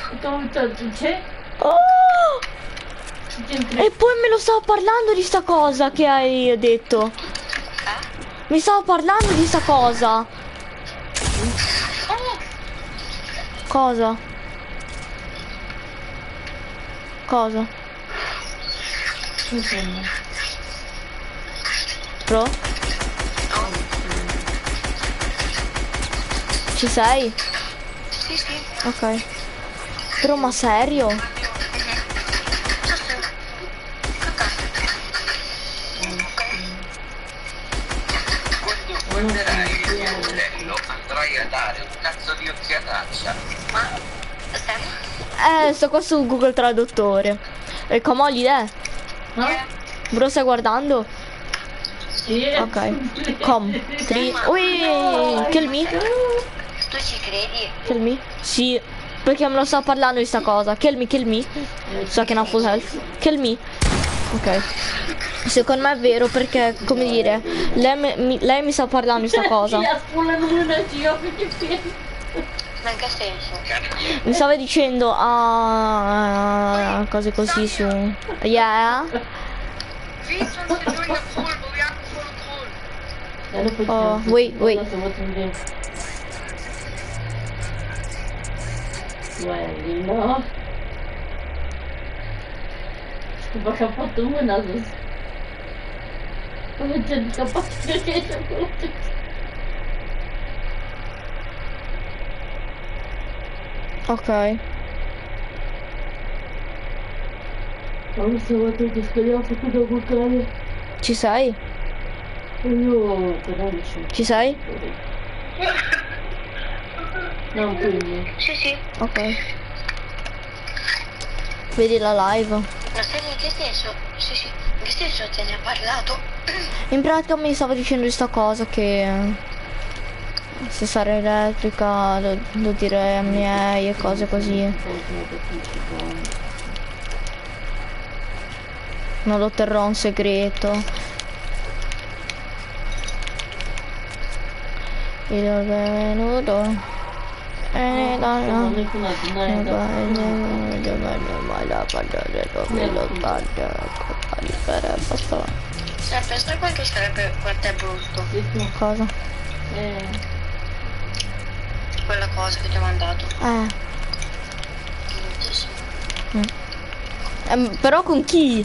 C'è? Oh! E poi me lo stavo parlando di sta cosa che hai detto. Mi stavo parlando di sta cosa. Cosa? Cosa? Pro? Ci sei? Sì, sì. Ok. Però ma serio? Guarderai il mio modello, andrai a dare un cazzo di occhiataccia. Ma Sam? Sto qua su Google Traduttore. E come ho l'idea? Bro, stai guardando? Sì. Ok. Com. 3. Ui, kill me. Tu ci credi? Kill me. Sì. Perché me lo sta parlando di sta cosa. Kill me, kill me. So che non ha full health. Kill me. Ok. Secondo me è vero perché, come dire, lei mi sta parlando di sta cosa. Ma in che senso? Mi stava dicendo cose così su. Yeah. Oh, wait. Quello. Chyba kapotu młyna zus. Powiedzieli kapotu, Ok. non so quanto ti speriamo tutto quel cane. Ci sei? Io però non so. Ci sei? No, quindi. Sì. Ok. Vedi la live? Ma sai in che senso? Sì. In che senso te ne ha parlato? In pratica mi stava dicendo di sta cosa che se sarà elettrica lo direi ai miei e cose così. Non lo terrò un segreto. Il benvenuto. Pensa quanto sarebbe quanto è brutto. Cosa? Quella cosa che ti ho mandato. Bruttissimo. Però con chi?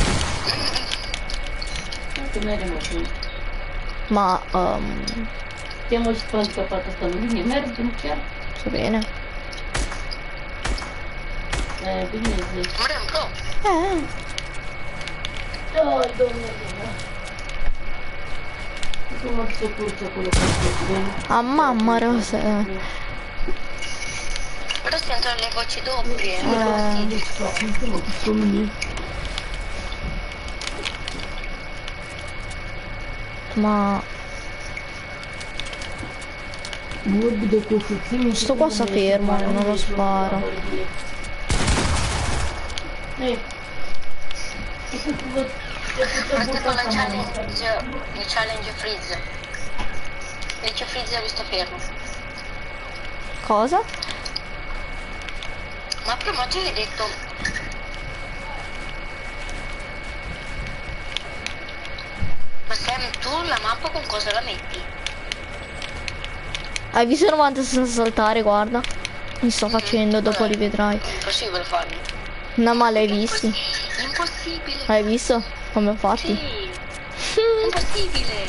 Ma Stiamo spancapata sta lì, merda, non c'è. sta bene. Quindi Ma è un po'. oh, donna mia. Come sto curso quello che bene. Ah mamma rosa. Però sentono le voci doppie. Ma sto qua sta fermo, non lo sparo. Questo con il challenge freeze. Dice freeze ha visto fermo. Cosa? Ma prima tu hai detto. Ma Sam, tu la mappa con cosa la metti? Hai visto 90 senza saltare, guarda. Mi sto facendo, dopo li vedrai. Impossibile farlo. No, ma l'hai visti? Impossibile. Hai visto come ho fatti? Sì. Impossibile.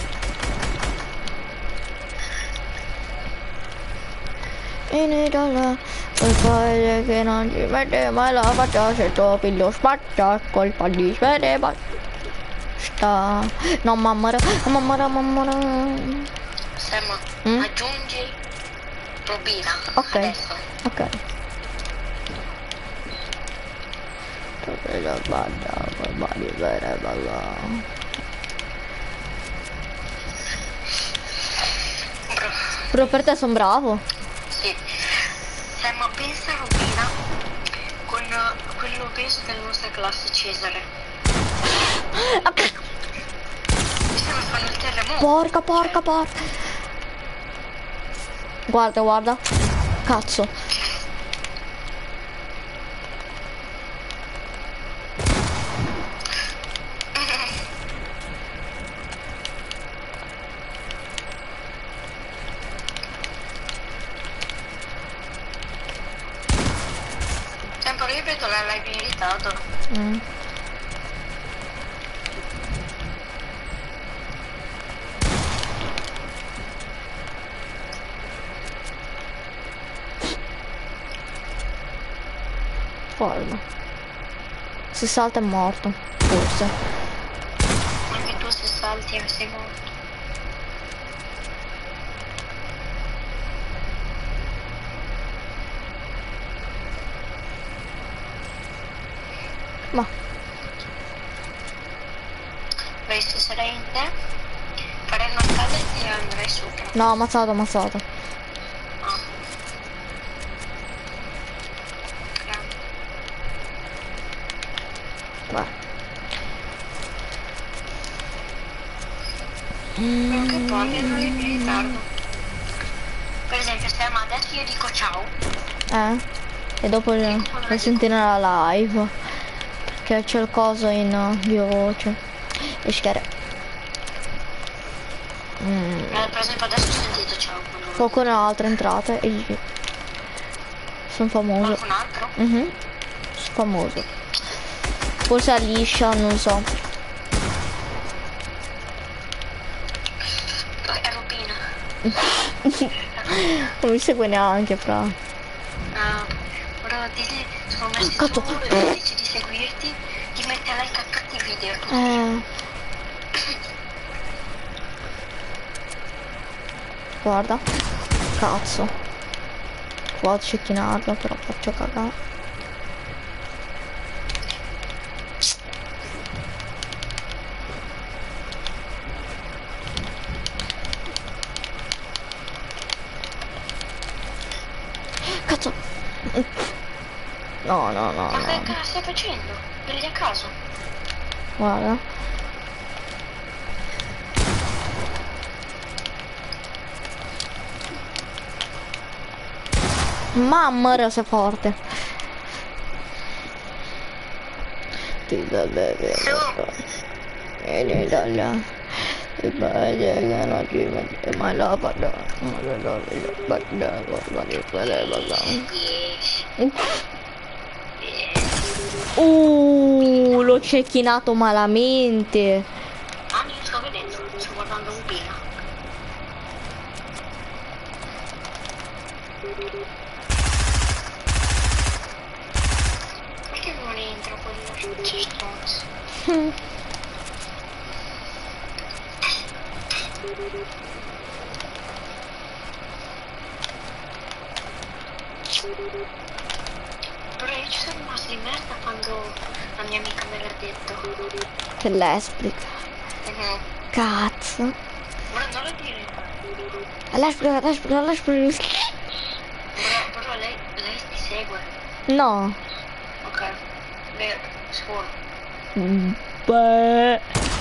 In Italia, quel paese che non ci mette mai la faccia, se tuo figlio spaccia, colpa di svere basta. No, mamma. Sam, aggiungi Robina. Ok. Adesso. Ok. Però per te sono bravo. Sì. Sam, pensa a Robina con quello penso della nostra classe Cesare. Stiamo fanno il terremoto. Porca. Guarda. Cazzo. ripeto, l'hai militato. Mm. Forma. Se salta è morto, forse. Anche tu se salti sei morto. Ma Beh, se sarei in te, farei una scala e ti andrei sopra. no, ammazzato, ammazzato. Ah. Grande. Vai. Però che poi non li in ritardo. Per esempio, stiamo adesso io dico ciao. E dopo lo sentire la live. Perché c'è il coso in viva voce. E schiere. Per esempio adesso ho sentito ciao. Qualcun altro è entrato e gli... Sono famoso. Qualcun altro? Sono famoso. Forse a liscia, non so. È Rubina. Non mi segue neanche, fra. Ora dici, sono messi Cazzo. su e dici di seguirti, ti mette a like a tutti i video. Guarda. Cazzo. Qua cecchinarlo, però faccio cagare. Cazzo. No, no, no, Ma che no. cazzo stai facendo? Prendi a caso? Guarda. Mamma, sei forte. L'ho cecchinato malamente. Ah, non sto vedendo, sto guardando Rubina. Perché non entro quello stronzo? Però io ci sono rimasta di merda quando la mia amica me l'ha detto. Che lesbica. Cazzo. Ora non lo dire. Lesbica. Però lei ti segue. No. Ok. Beh, sicuro. Beh.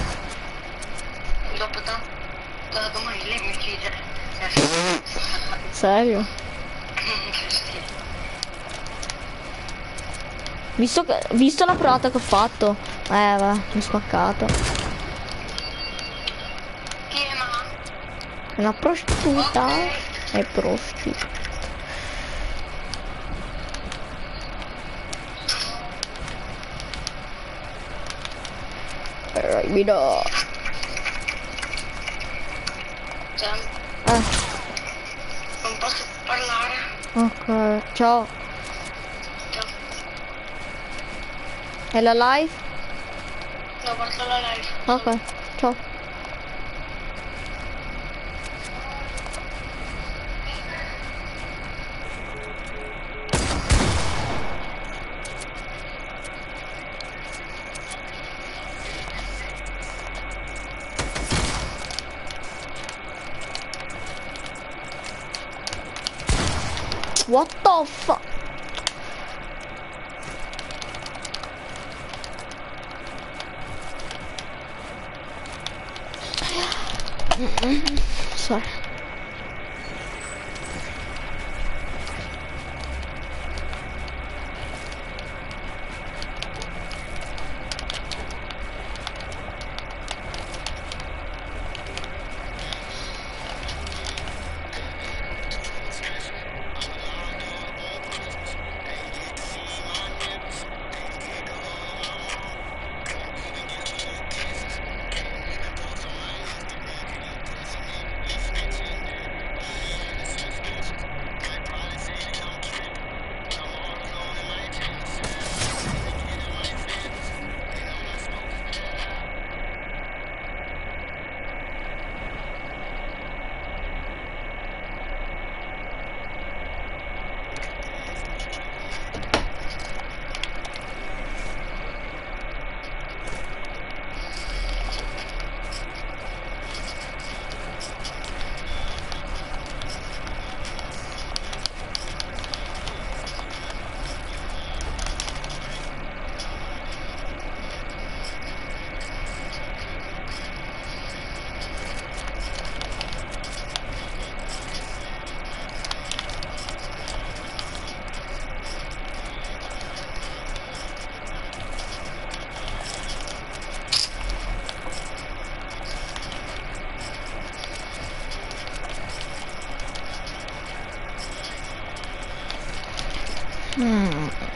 Dopo da domani lei mi chiede. Serio? Visto la provata che ho fatto. Va, mi ho spaccato. Chi è ma? Una prostituta. È prostituta. Mi do. Cioè, non posso parlare. Ok, ciao. Ciao. È la live? No, guardo la live. Ok, ciao. What the fuck? Sorry. Mm.